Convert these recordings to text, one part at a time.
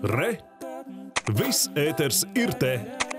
Re! Viss ēters ir te!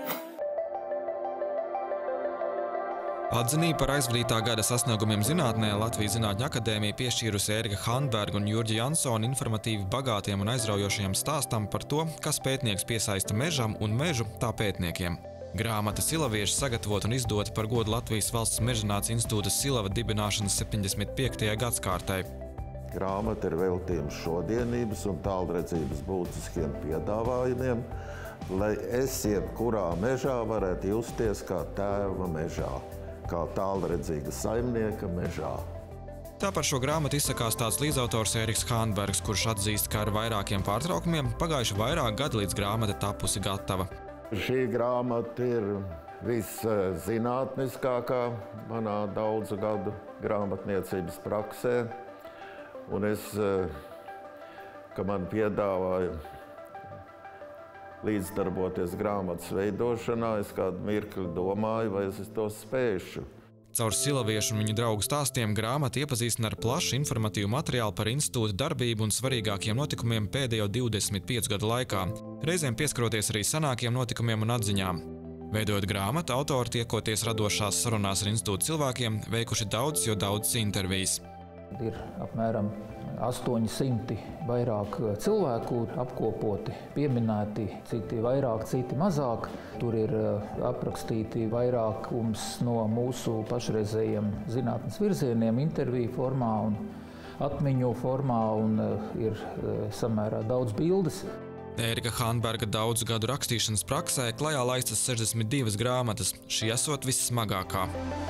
Atzinību par aizvadītā gada sasniegumiem zinātnē Latvijas Zinātņu akadēmija piešķīrusi Ērika Handberga un Jurģa Jansona informatīvi bagātiem un aizraujošiem stāstam par to, kas pētnieks piesaista mežam un mežu tā pētniekiem. Grāmata Silavieši sagatavota un izdota par godu Latvijas Valsts mežzinātnes institūta Silava dibināšanas 75. gadskārtai. Grāmata ir veltījums šodienības un tālredzības būtiskiem piedāvājumiem, lai es jebkurā mežā varētu justies kā tēva mežā, kā tālredzīga saimnieka mežā. Tā par šo grāmatu izsakās tāds līdzautors Ēriks Handbergs, kurš atzīst, ka ar vairākiem pārtraukumiem pagājuši vairāk gadi līdz grāmata tapusi gatava. Šī grāmata ir viszinātniskākā manā daudzu gadu grāmatniecības praksē. Un ka man piedāvāja līdzdarboties grāmatas veidošanā, es kādu mirkli domāju, vai es to spēšu. Caur Silaviešu un viņu draugu stāstiem grāmata iepazīstina ar plašu informatīvu materiālu par institūta darbību un svarīgākiem notikumiem pēdējo 25 gadu laikā, reizēm pieskaroties arī senākiem notikumiem un atziņām. Veidojot grāmatu, autori tiekoties radošās sarunās ar institūta cilvēkiem, veikuši daudzas intervijas. Ir apmēram 800 vairāk cilvēku apkopoti, pieminēti, citi vairāk, citi mazāk. Tur ir aprakstīti vairākums no mūsu pašreizējiem zinātnes virzieniem, interviju formā un atmiņu formā, un ir samērā daudz bildes. Ērika Handberga daudzu gadu rakstīšanas praksē klajā laistas 62 grāmatas, šī esot vissmagākā.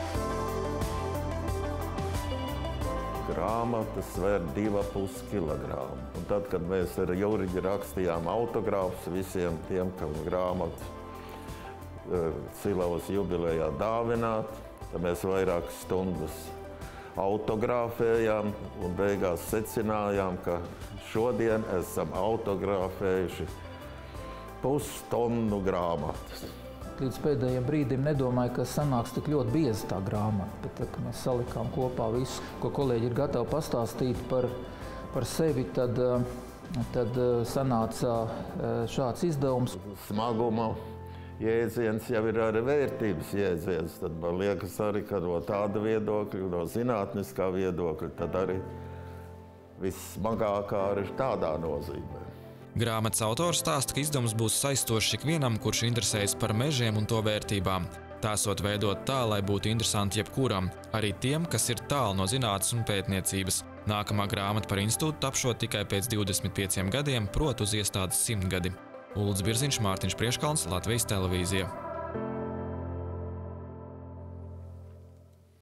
Grāmata sver 2,5 kilogramu. Un tad, kad mēs ar Jurģi rakstījām autogrāfus visiem tiem, kam grāmatu Silavas jubilejā dāvināt, tad mēs vairākas stundas autogrāfējām un beigās secinājām, ka šodien esam autogrāfējuši 1,5 tonu grāmatas. Līdz pēdējiem brīdim nedomāju, ka sanāks tik ļoti bieza tā grāmata, bet tad, kad mēs salikām kopā visu, ko kolēģi ir gatavi pastāstīt par sevi, tad sanāca šāds izdevums. Smaguma jēdziens jau ir arī vērtības jēdziens, tad man liekas arī, ka no tāda viedokļa, no zinātniskā viedokļa, tad arī vissmagākā arī tādā nozīmē. Grāmatas autors stāsta, ka izdevums būs saistošs ikvienam, kurš interesējas par mežiem un to vērtībām. Tā esot veidot tā, lai būtu interesanti jebkuram, arī tiem, kas ir tālu no zinātnes un pētniecības. Nākamā grāmata par institūtu tapšot tikai pēc 25 gadiem, proti uz iestādes 100 gadi. Uldis Birziņš, Mārtiņš Prieškalns, Latvijas televīzija.